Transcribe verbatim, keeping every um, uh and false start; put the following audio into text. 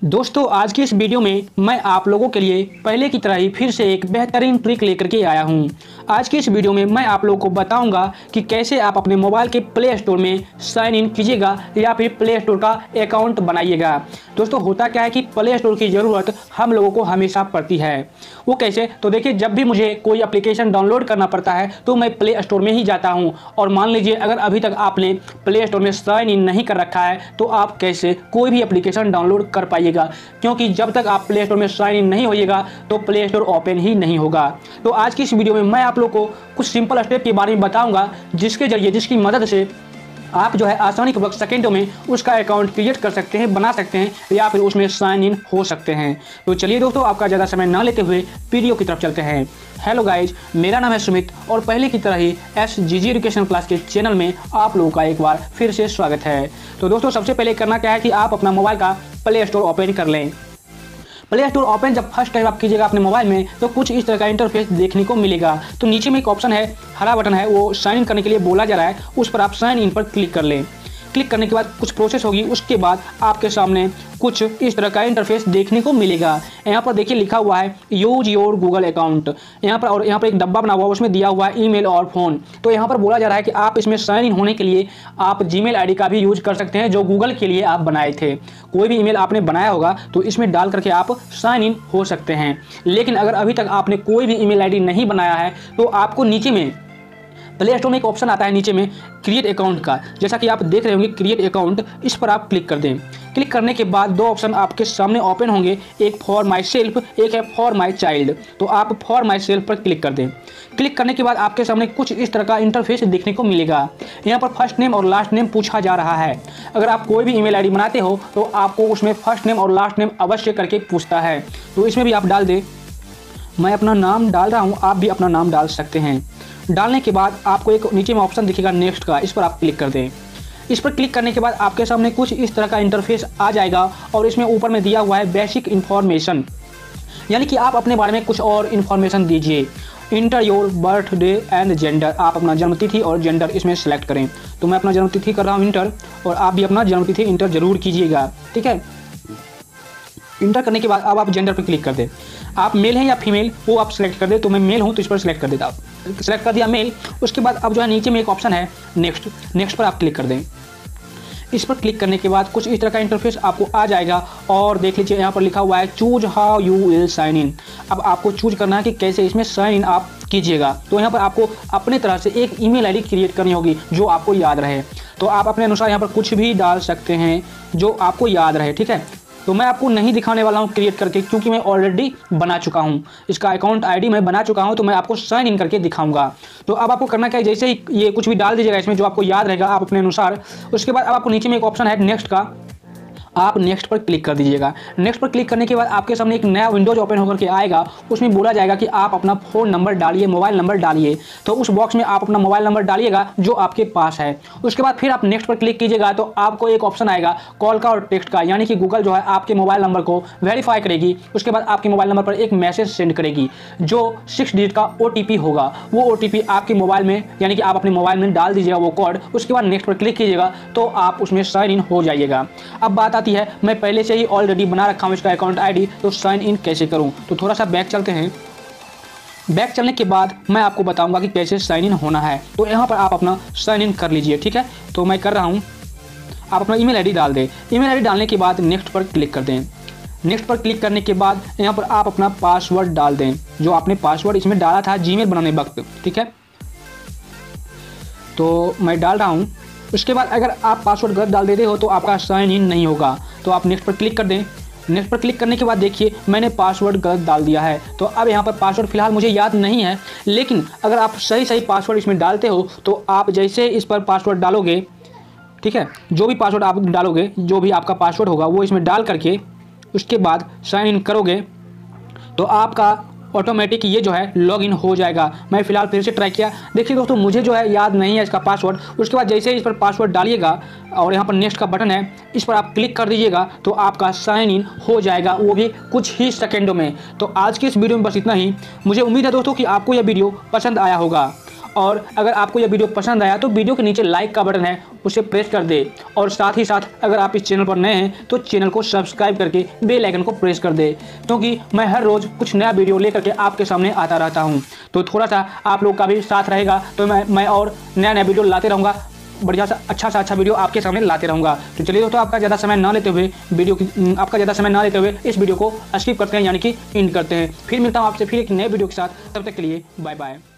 दोस्तों आज की इस वीडियो में मैं आप लोगों के लिए पहले की तरह ही फिर से एक बेहतरीन ट्रिक लेकर के आया हूं। आज की इस वीडियो में मैं आप लोगों को बताऊंगा कि कैसे आप अपने मोबाइल के प्ले स्टोर में साइन इन कीजिएगा या फिर प्ले स्टोर का अकाउंट बनाइएगा। दोस्तों होता क्या है कि प्ले स्टोर की ज़रूरत हम लोगों को हमेशा पड़ती है। वो कैसे? तो देखिए, जब भी मुझे कोई एप्लीकेशन डाउनलोड करना पड़ता है तो मैं प्ले स्टोर में ही जाता हूँ। और मान लीजिए अगर अभी तक आपने प्ले स्टोर में साइन इन नहीं कर रखा है तो आप कैसे कोई भी एप्लीकेशन डाउनलोड कर पाइएगा, क्योंकि जब तक आप प्ले स्टोर में साइन इन नहीं होइएगा तो प्ले स्टोर ओपन ही नहीं होगा। तो आज की इस वीडियो में मैं आप लोग को कुछ सिंपल स्टेप के बारे में बताऊंगा जिसके जरिए जिसकी मदद से आप जो है आसानी पूर्वक सेकेंडों में उसका अकाउंट क्रिएट कर सकते हैं, बना सकते हैं या फिर उसमें साइन इन हो सकते हैं। तो चलिए दोस्तों, आपका ज़्यादा समय ना लेते हुए वीडियो की तरफ चलते हैं। हेलो गाइज, मेरा नाम है सुमित और पहले की तरह ही S G G education class के चैनल में आप लोगों का एक बार फिर से स्वागत है। तो दोस्तों सबसे पहले करना क्या है कि आप अपना मोबाइल का प्ले स्टोर ओपन कर लें। प्ले स्टोर ओपन जब फर्स्ट टाइम आप कीजिएगा अपने मोबाइल में तो कुछ इस तरह का इंटरफेस देखने को मिलेगा। तो नीचे में एक ऑप्शन है, हरा बटन है, वो साइन इन करने के लिए बोला जा रहा है, उस पर आप साइन इन पर क्लिक कर लें। क्लिक करने के बाद कुछ प्रोसेस होगी, उसके बाद आपके सामने कुछ इस तरह का इंटरफेस देखने को मिलेगा। यहाँ पर देखिए लिखा हुआ है यूज योर गूगल अकाउंट यहाँ पर, और यहाँ पर एक डब्बा बना हुआ है, उसमें दिया हुआ है ईमेल और फ़ोन। तो यहाँ पर बोला जा रहा है कि आप इसमें साइन इन होने के लिए आप जीमेल आईडी का भी यूज कर सकते हैं जो गूगल के लिए आप बनाए थे। कोई भी ईमेल आपने बनाया होगा तो इसमें डाल करके आप साइन इन हो सकते हैं। लेकिन अगर अभी तक आपने कोई भी ईमेल आईडी नहीं बनाया है तो आपको नीचे में प्ले स्टोर में एक ऑप्शन आता है नीचे में क्रिएट अकाउंट का, जैसा कि आप देख रहे होंगे क्रिएट अकाउंट, इस पर आप क्लिक कर दें। क्लिक करने के बाद दो ऑप्शन आपके सामने ओपन होंगे, एक फॉर माई सेल्फ, एक है फॉर माई चाइल्ड। तो आप फॉर माई सेल्फ पर क्लिक कर दें। क्लिक करने के बाद आपके सामने कुछ इस तरह का इंटरफेस देखने को मिलेगा। यहाँ पर फर्स्ट नेम और लास्ट नेम पूछा जा रहा है। अगर आप कोई भी ईमेल आईडी बनाते हो तो आपको उसमें फर्स्ट नेम और लास्ट नेम अवश्य करके पूछता है, तो इसमें भी आप डाल दें। मैं अपना नाम डाल रहा हूँ, आप भी अपना नाम डाल सकते हैं। डालने के बाद आपको एक नीचे में ऑप्शन दिखेगा नेक्स्ट का, इस पर आप क्लिक कर दें। इस पर क्लिक करने के बाद आपके सामने कुछ इस तरह का इंटरफेस आ जाएगा और इसमें ऊपर में दिया हुआ है बेसिक इन्फॉर्मेशन, यानी कि आप अपने बारे में कुछ और इन्फॉर्मेशन दीजिए। Enter your birthday and gender, आप अपना जन्मतिथि और जेंडर इसमें सेलेक्ट करें। तो मैं अपना जन्मतिथि कर रहा हूँ इंटर, और आप भी अपना जन्मतिथि इंटर जरूर कीजिएगा, ठीक है। इंटर करने के बाद अब आप जेंडर पर क्लिक कर दें। आप मेल हैं या फीमेल वो आप सेलेक्ट कर दें। तो मैं मेल हूँ तो इस पर सेलेक्ट कर देता, आप सेलेक्ट कर दिया मेल। उसके बाद अब जो है नीचे में एक ऑप्शन है नेक्स्ट, नेक्स्ट पर आप क्लिक कर दें। इस पर क्लिक करने के बाद कुछ इस तरह का इंटरफेस आपको आ जाएगा और देख लीजिए यहाँ पर लिखा हुआ है choose how you will sign in. अब आपको चूज करना है कि कैसे इसमें साइन इन आप कीजिएगा। तो यहाँ पर आपको अपने तरह से एक ईमेल आईडी क्रिएट करनी होगी जो आपको याद रहे। तो आप अपने अनुसार यहाँ पर कुछ भी डाल सकते हैं जो आपको याद रहे, ठीक है। तो मैं आपको नहीं दिखाने वाला हूँ क्रिएट करके, क्योंकि मैं ऑलरेडी बना चुका हूँ, इसका अकाउंट आईडी मैं बना चुका हूँ। तो मैं आपको साइन इन करके दिखाऊंगा। तो अब आपको करना क्या है, जैसे ही ये कुछ भी डाल दीजिएगा इसमें जो आपको याद रहेगा आप अपने अनुसार। उसके बाद अब आपको नीचे में एक ऑप्शन है नेक्स्ट का, आप नेक्स्ट पर क्लिक कर दीजिएगा। नेक्स्ट पर क्लिक करने के बाद आपके सामने एक नया विंडोज ओपन होकर के आएगा। उसमें बोला जाएगा कि आप अपना फ़ोन नंबर डालिए, मोबाइल नंबर डालिए। तो उस बॉक्स में आप अपना मोबाइल नंबर डालिएगा जो आपके पास है। उसके बाद फिर आप नेक्स्ट पर क्लिक कीजिएगा तो आपको एक ऑप्शन आएगा कॉल का और टेक्स्ट का, यानी कि गूगल जो है आपके मोबाइल नंबर को वेरीफाई करेगी। उसके बाद आपके मोबाइल नंबर पर एक मैसेज सेंड करेगी जो सिक्स डिजिट का ओ टी पी होगा। वो ओ टी पी आपके मोबाइल में, यानी कि आप अपने मोबाइल में डाल दीजिएगा वो कोड। उसके बाद नेक्स्ट पर क्लिक कीजिएगा तो आप उसमें साइन इन हो जाइएगा। अब बात आती है, मैं पहले से ही ऑलरेडी बना रखा हूँ इसका अकाउंट आईडी, तो साइन इन कैसे करूँ। तो थोड़ा सा बैक चलते हैं। बैक चलने के बाद मैं आपको बताऊंगा कि कैसे साइन इन होना है। तो यहाँ पर आप अपना साइन इन कर लीजिए, ठीक है। तो मैं कर रहा हूँ। आप अपना ईमेल आईडी डाल दें। ईमेल आईडी डालने के बाद नेक्स्ट पर क्लिक कर दें। नेक्स्ट पर क्लिक करने के बाद यहाँ पर आप अपना पासवर्ड डाल दें, जो आपने पासवर्ड इसमें डाला था जीमेल बनाने वक्त, ठीक है। तो मैं डाल रहा हूँ। उसके बाद अगर आप पासवर्ड गलत डाल देते हो तो आपका साइन इन नहीं होगा। तो आप नेक्स्ट पर क्लिक कर दें। नेक्स्ट पर क्लिक करने के बाद देखिए मैंने पासवर्ड गलत डाल दिया है। तो अब यहाँ पर पासवर्ड फिलहाल मुझे याद नहीं है, लेकिन अगर आप सही सही पासवर्ड इसमें डालते हो तो आप जैसे इस पर पासवर्ड डालोगे, ठीक है, जो भी पासवर्ड आप डालोगे, जो भी आपका पासवर्ड होगा वो इसमें डाल करके उसके बाद साइन इन करोगे तो आपका ऑटोमेटिक ये जो है लॉगिन हो जाएगा। मैं फिलहाल फिर से ट्राई किया, देखिए दोस्तों मुझे जो है याद नहीं है इसका पासवर्ड। उसके बाद जैसे ही इस पर पासवर्ड डालिएगा और यहाँ पर नेक्स्ट का बटन है, इस पर आप क्लिक कर दीजिएगा तो आपका साइन इन हो जाएगा, वो भी कुछ ही सेकेंडों में। तो आज की इस वीडियो में बस इतना ही। मुझे उम्मीद है दोस्तों कि आपको यह वीडियो पसंद आया होगा। और अगर आपको यह वीडियो पसंद आया तो वीडियो के नीचे लाइक का बटन है उसे प्रेस कर दे, और साथ ही साथ अगर आप इस चैनल पर नए हैं तो चैनल को सब्सक्राइब करके बेल आइकन को प्रेस कर दे, क्योंकि मैं हर रोज़ कुछ नया वीडियो लेकर के आपके सामने आता रहता हूं। तो थोड़ा सा आप लोग का भी साथ रहेगा तो मैं मैं और नया नया वीडियो लाते रहूँगा, बढ़िया सा अच्छा सा अच्छा वीडियो आपके सामने लाते रहूँगा। तो चलिए दोस्तों, आपका ज़्यादा समय ना लेते हुए वीडियो की आपका ज़्यादा समय ना लेते हुए इस वीडियो को स्किप करते हैं, यानी कि एंड करते हैं। फिर मिलता हूँ आपसे फिर एक नए वीडियो के साथ, तब तक के लिए बाय बाय।